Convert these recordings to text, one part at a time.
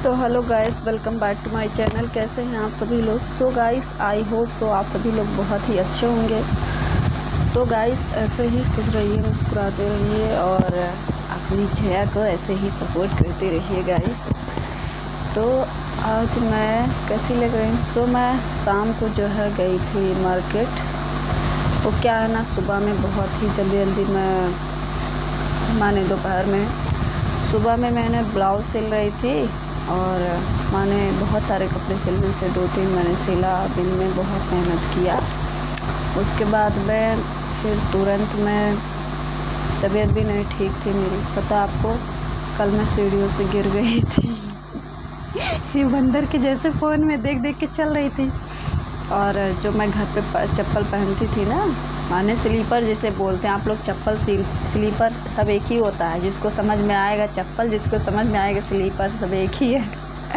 तो hello guys, welcome back to my channel. कैसे हैं आप सभी लोग? So guys, I hope so आप सभी लोग बहुत ही अच्छे होंगे। तो गाइस, ऐसे ही खुश रहिए, मुस्कुराते रहिए और अपनी जया को ऐसे ही सपोर्ट करते रहिए गाइस। तो आज मैं कैसी लग रही हूँ? सो मैं शाम को जो है गई थी मार्केट। वो क्या है ना, सुबह में बहुत ही जल्दी माने दोपहर में, सुबह में मैंने ब्लाउज़ सिल रही थी और माने बहुत सारे कपड़े सिलने थे, 2-3 मैंने सिला। दिन में बहुत मेहनत किया। उसके बाद मैं फिर तुरंत में तबीयत भी नहीं ठीक थी मेरी, पता आपको। कल मैं सीढ़ियों से गिर गई थी ये बंदर के जैसे फ़ोन में देख देख के चल रही थी। और जो मैं घर पे चप्पल पहनती थी ना, माने स्लीपर जिसे बोलते हैं आप लोग, चप्पल स्लीपर सब एक ही होता है। जिसको समझ में आएगा चप्पल, जिसको समझ में आएगा स्लीपर, सब एक ही है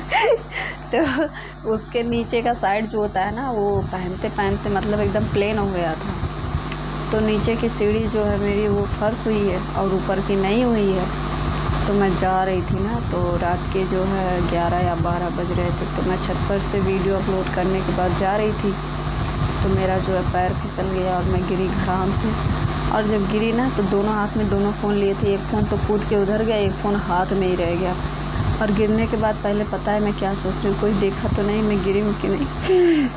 तो उसके नीचे का साइड जो होता है ना, वो पहनते पहनते मतलब एकदम प्लेन हो गया था। तो नीचे की सीढ़ी जो है मेरी वो फर्श हुई है और ऊपर की नहीं हुई है। तो मैं जा रही थी ना, तो रात के जो है 11 या 12 बज रहे थे। तो मैं छत पर से वीडियो अपलोड करने के बाद जा रही थी, तो मेरा जो है पैर फिसल गया और मैं गिरी घड़ाम से। और जब गिरी ना, तो दोनों हाथ में दोनों फ़ोन लिए थे। एक फ़ोन तो कूद के उधर गया, एक फ़ोन हाथ में ही रह गया। और गिरने के बाद पहले पता है मैं क्या सोच रही हूँ, कोई देखा तो नहीं मैं गिरी हूँ कि नहीं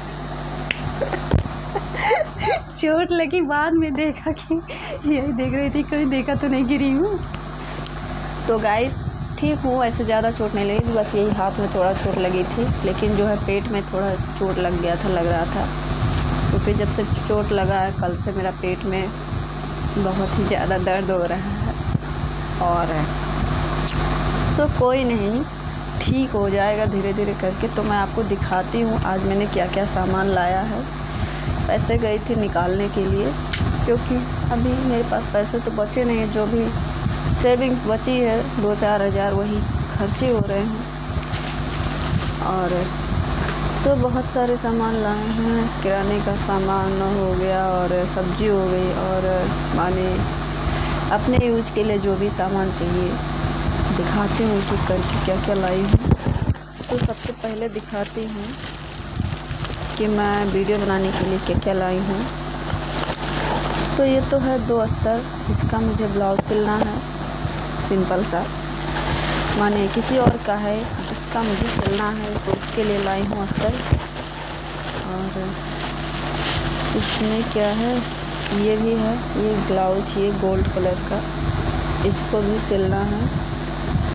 चोट लगी, बाद में देखा कि यही देख रही थी, कोई देखा तो नहीं गिरी हूँ। तो गाइस, ठीक हूँ, ऐसे ज़्यादा चोट नहीं लगी, बस यही हाथ में थोड़ा चोट लगी थी। लेकिन जो है पेट में थोड़ा चोट लग गया था, लग रहा था, क्योंकि जब से चोट लगा है कल से मेरा पेट में बहुत ही ज़्यादा दर्द हो रहा है। और सो कोई नहीं, ठीक हो जाएगा धीरे धीरे करके। तो मैं आपको दिखाती हूँ आज मैंने क्या क्या सामान लाया है। पैसे गई थी निकालने के लिए, क्योंकि अभी मेरे पास पैसे तो बचे नहीं। जो भी सेविंग बची है 2-4 हज़ार, वही खर्चे हो रहे हैं। और सो बहुत सारे सामान लाए हैं, किराने का सामान हो गया और सब्जी हो गई, और माने अपने यूज के लिए जो भी सामान चाहिए। दिखाती हूँ कि करके क्या क्या लाई हूँ। तो सबसे पहले दिखाती हूँ कि मैं वीडियो बनाने के लिए क्या क्या लाई हूँ। तो ये तो है 2 अस्तर, जिसका मुझे ब्लाउज़ सिलना है, सिंपल सा, माने किसी और का है जिसका मुझे सिलना है, तो उसके लिए लाई हूँ अस्तर। और इसमें क्या है, ये भी है, ये ब्लाउज, ये गोल्ड कलर का, इसको भी सिलना है।